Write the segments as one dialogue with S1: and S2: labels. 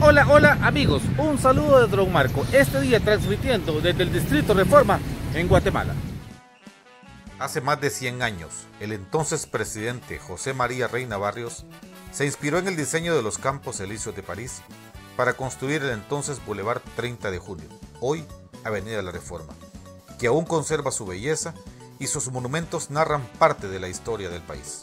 S1: Hola amigos, un saludo de Don Marco, este día transmitiendo desde el Distrito Reforma en Guatemala.
S2: Hace más de 100 años, el entonces presidente José María Reina Barrios se inspiró en el diseño de los Campos Elíseos de París para construir el entonces Boulevard 30 de Junio, hoy Avenida de la Reforma, que aún conserva su belleza y sus monumentos narran parte de la historia del país.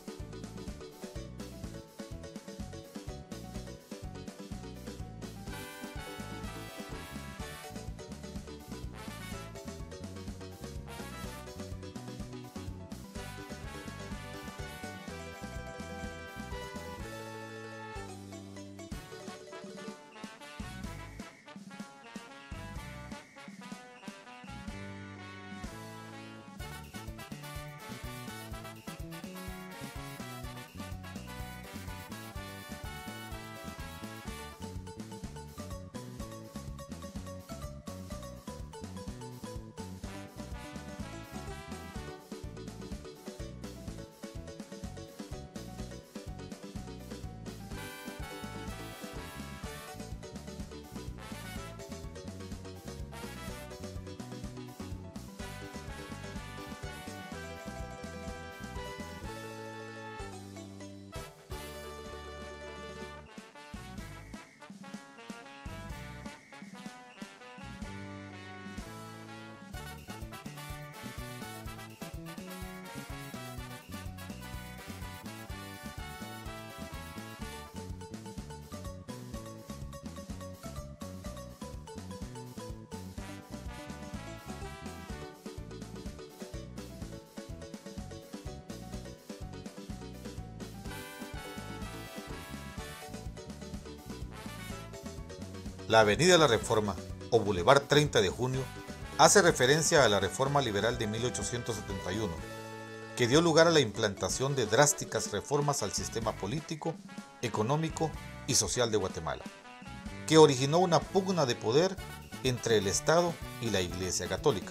S2: La Avenida de la Reforma, o Boulevard 30 de Junio, hace referencia a la Reforma Liberal de 1871, que dio lugar a la implantación de drásticas reformas al sistema político, económico y social de Guatemala, que originó una pugna de poder entre el Estado y la Iglesia Católica.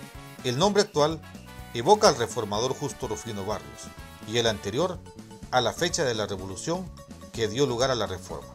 S2: El nombre actual evoca al reformador Justo Rufino Barrios y el anterior a la fecha de la revolución que dio lugar a la reforma.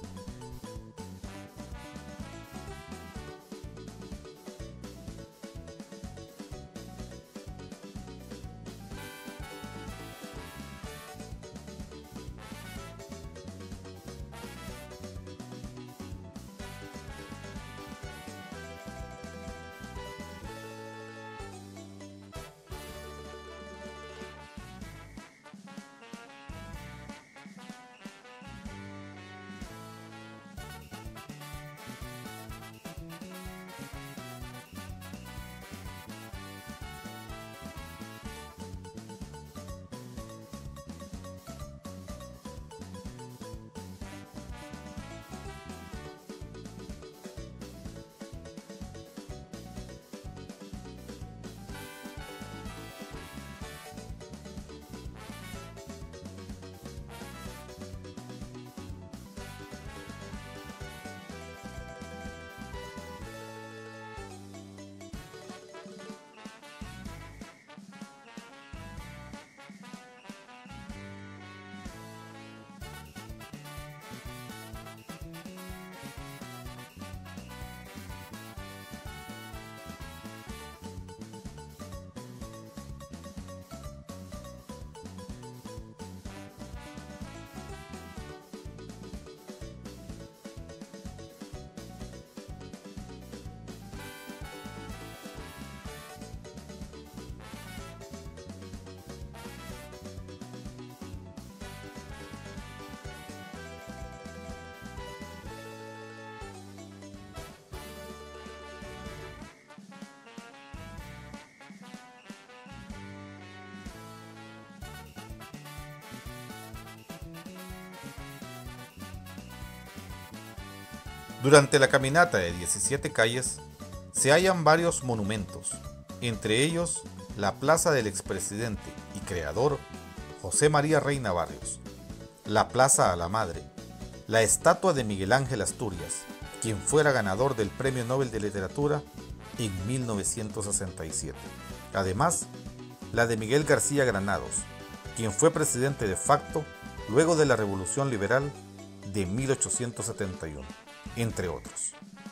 S2: Durante la caminata de 17 calles se hallan varios monumentos, entre ellos la plaza del expresidente y creador José María Reina Barrios, la Plaza a la Madre, la estatua de Miguel Ángel Asturias, quien fuera ganador del Premio Nobel de Literatura en 1967. Además, la de Miguel García Granados, quien fue presidente de facto luego de la Revolución Liberal de 1871. entre otros.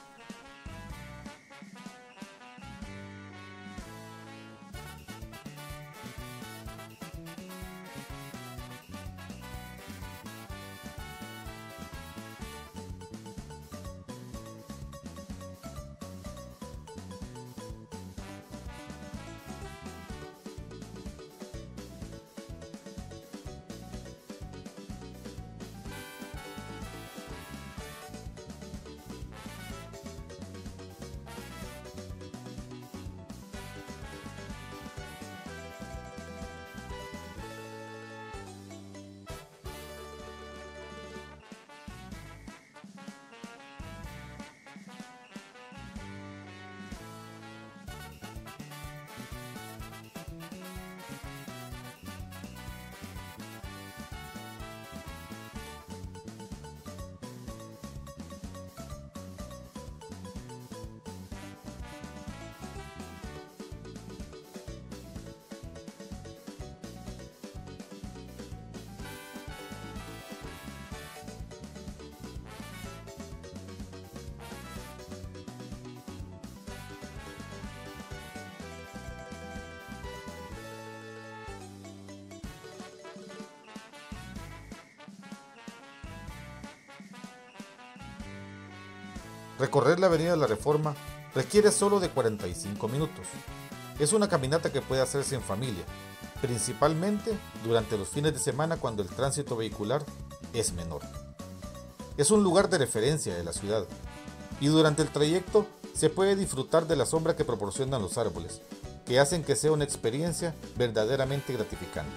S2: Recorrer la Avenida de la Reforma requiere solo de 45 minutos. Es una caminata que puede hacerse en familia, principalmente durante los fines de semana cuando el tránsito vehicular es menor. Es un lugar de referencia de la ciudad y durante el trayecto se puede disfrutar de la sombra que proporcionan los árboles, que hacen que sea una experiencia verdaderamente gratificante.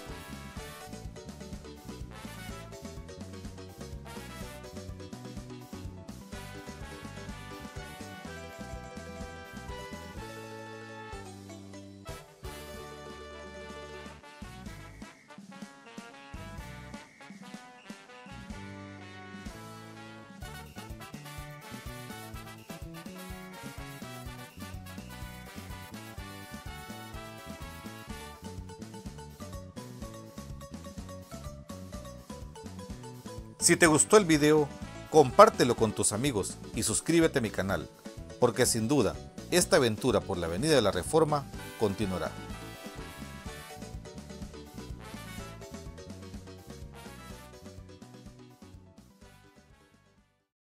S2: Si te gustó el video, compártelo con tus amigos y suscríbete a mi canal, porque sin duda, esta aventura por la Avenida de la Reforma continuará.